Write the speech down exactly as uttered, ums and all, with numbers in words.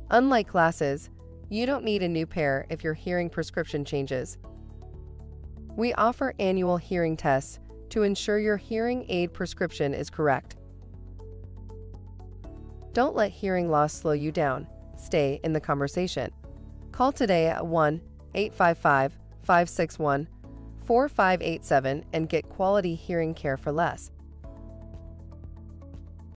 Unlike glasses, you don't need a new pair if your hearing prescription changes. We offer annual hearing tests to ensure your hearing aid prescription is correct. Don't let hearing loss slow you down. Stay in the conversation. Call today at one eight five five, five six one, four five eight seven and get quality hearing care for less.